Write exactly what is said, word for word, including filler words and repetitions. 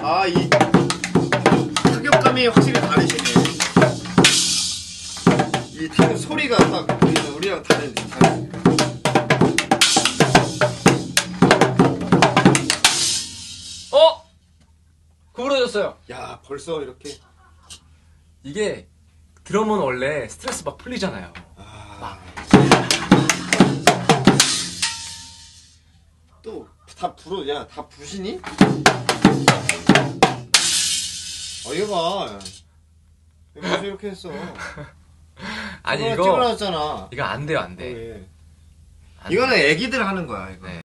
아, 이 타격감이 확실히 다르시네. 이 타격 소리가 딱 우리랑, 우리랑 다른, 다른. 어? 구부러졌어요. 야, 벌써 이렇게. 이게 드럼은 원래 스트레스 막 풀리잖아요. 아. 또 다 부러, 야, 다 부시니? 어, 이거 봐. 이거 벌써 이렇게 했어. 아니 이거 찍어놨잖아. 이거 안 돼요, 안 돼. 어, 예. 안 이거는 돼. 애기들 하는 거야, 이거. 네.